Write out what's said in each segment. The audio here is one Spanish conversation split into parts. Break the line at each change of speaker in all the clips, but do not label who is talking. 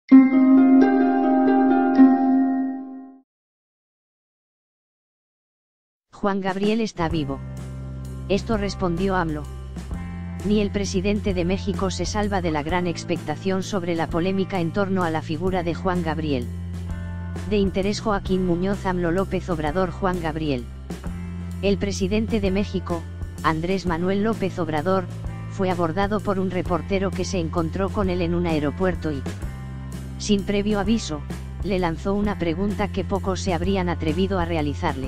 Juan Gabriel está vivo. Esto respondió AMLO. Ni el presidente de México se salva de la gran expectación sobre la polémica en torno a la figura de Juan Gabriel. De interés Joaquín Muñoz AMLO López Obrador Juan Gabriel. El presidente de México, Andrés Manuel López Obrador, fue abordado por un reportero que se encontró con él en un aeropuerto y, sin previo aviso, le lanzó una pregunta que pocos se habrían atrevido a realizarle.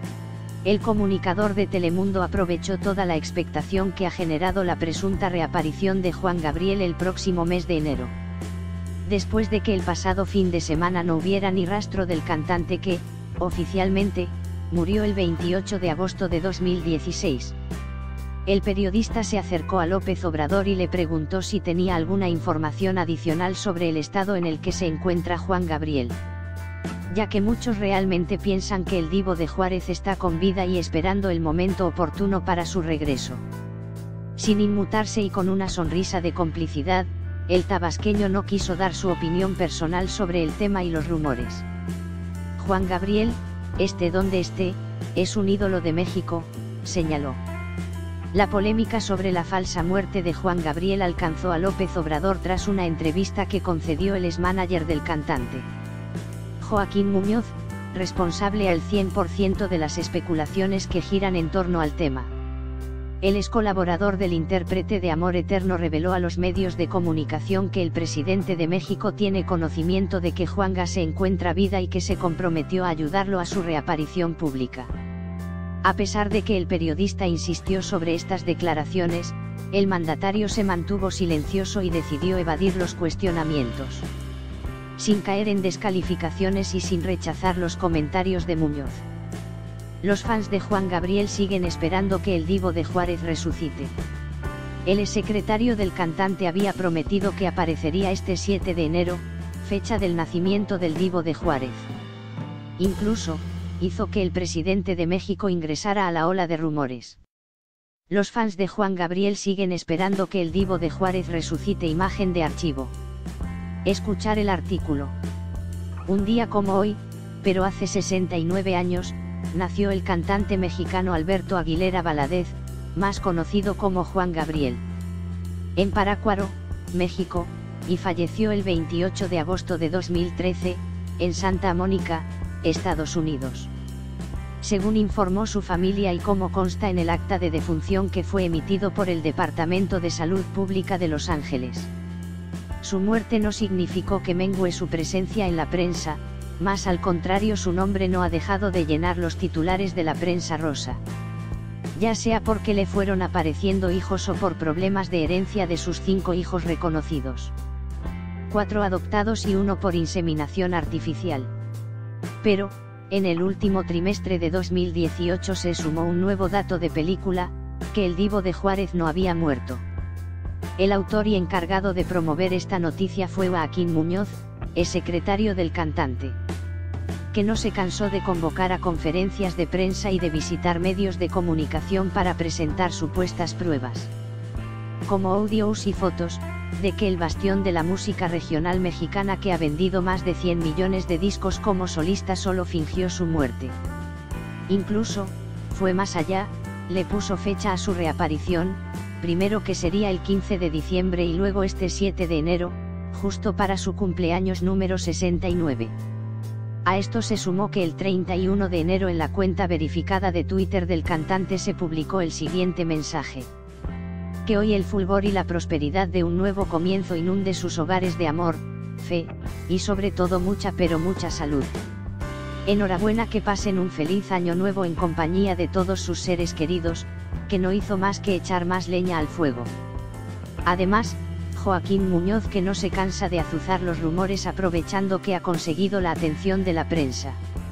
El comunicador de Telemundo aprovechó toda la expectación que ha generado la presunta reaparición de Juan Gabriel el próximo mes de enero. Después de que el pasado fin de semana no hubiera ni rastro del cantante que, oficialmente, murió el 28 de agosto de 2016. El periodista se acercó a López Obrador y le preguntó si tenía alguna información adicional sobre el estado en el que se encuentra Juan Gabriel. Ya que muchos realmente piensan que el Divo de Juárez está con vida y esperando el momento oportuno para su regreso. Sin inmutarse y con una sonrisa de complicidad, el tabasqueño no quiso dar su opinión personal sobre el tema y los rumores. Juan Gabriel, esté donde esté, es un ídolo de México, señaló. La polémica sobre la falsa muerte de Juan Gabriel alcanzó a López Obrador tras una entrevista que concedió el ex-manager del cantante. Joaquín Muñoz, responsable al 100% de las especulaciones que giran en torno al tema. El ex colaborador del intérprete de Amor Eterno reveló a los medios de comunicación que el presidente de México tiene conocimiento de que Juanga se encuentra vida y que se comprometió a ayudarlo a su reaparición pública. A pesar de que el periodista insistió sobre estas declaraciones, el mandatario se mantuvo silencioso y decidió evadir los cuestionamientos. Sin caer en descalificaciones y sin rechazar los comentarios de Muñoz. Los fans de Juan Gabriel siguen esperando que el Divo de Juárez resucite. El exsecretario del cantante había prometido que aparecería este 7 de enero, fecha del nacimiento del Divo de Juárez. Incluso, hizo que el presidente de México ingresara a la ola de rumores. Los fans de Juan Gabriel siguen esperando que el Divo de Juárez resucite. Imagen de archivo. Escuchar el artículo. Un día como hoy, pero hace 69 años, nació el cantante mexicano Alberto Aguilera Valadez, más conocido como Juan Gabriel. En Parácuaro, México, y falleció el 28 de agosto de 2013, en Santa Mónica, Estados Unidos. Según informó su familia y como consta en el acta de defunción que fue emitido por el Departamento de Salud Pública de Los Ángeles. Su muerte no significó que mengue su presencia en la prensa, más al contrario su nombre no ha dejado de llenar los titulares de la prensa rosa. Ya sea porque le fueron apareciendo hijos o por problemas de herencia de sus 5 hijos reconocidos. 4 adoptados y 1 por inseminación artificial. Pero, en el último trimestre de 2018 se sumó un nuevo dato de película, que el Divo de Juárez no había muerto. El autor y encargado de promover esta noticia fue Joaquín Muñoz, exsecretario del cantante, que no se cansó de convocar a conferencias de prensa y de visitar medios de comunicación para presentar supuestas pruebas, como audios y fotos, de que el bastión de la música regional mexicana que ha vendido más de 100 millones de discos como solista solo fingió su muerte. Incluso, fue más allá, le puso fecha a su reaparición, primero que sería el 15 de diciembre y luego este 7 de enero, justo para su cumpleaños número 69. A esto se sumó que el 31 de enero en la cuenta verificada de Twitter del cantante se publicó el siguiente mensaje. Que hoy el fulgor y la prosperidad de un nuevo comienzo inunde sus hogares de amor, fe, y sobre todo mucha pero mucha salud. Enhorabuena, que pasen un feliz año nuevo en compañía de todos sus seres queridos, que no hizo más que echar más leña al fuego. Además, Joaquín Muñoz que no se cansa de azuzar los rumores aprovechando que ha conseguido la atención de la prensa.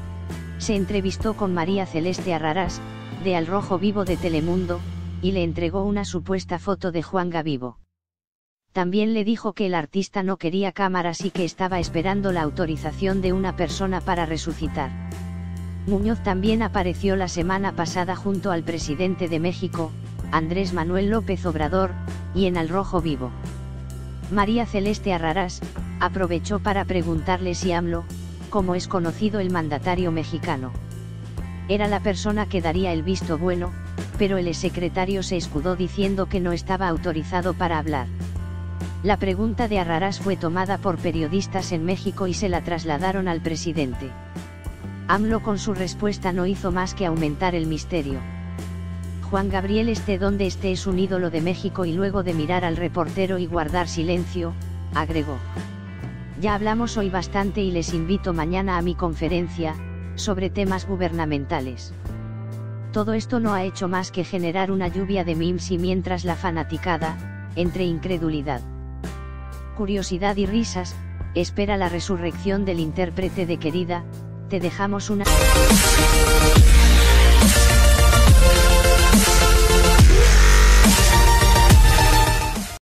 Se entrevistó con María Celeste Arrarás, de Al Rojo Vivo de Telemundo, y le entregó una supuesta foto de Juanga vivo. También le dijo que el artista no quería cámaras y que estaba esperando la autorización de una persona para resucitar. Muñoz también apareció la semana pasada junto al presidente de México, Andrés Manuel López Obrador, y en Al Rojo Vivo. María Celeste Arrarás, aprovechó para preguntarle si AMLO, como es conocido el mandatario mexicano, era la persona que daría el visto bueno, pero el exsecretario se escudó diciendo que no estaba autorizado para hablar. La pregunta de Arrarás fue tomada por periodistas en México y se la trasladaron al presidente. AMLO con su respuesta no hizo más que aumentar el misterio. Juan Gabriel esté donde esté es un ídolo de México, y luego de mirar al reportero y guardar silencio, agregó: ya hablamos hoy bastante y les invito mañana a mi conferencia, sobre temas gubernamentales. Todo esto no ha hecho más que generar una lluvia de memes, y mientras la fanaticada, entre incredulidad, curiosidad y risas, espera la resurrección del intérprete de Querida, te dejamos una...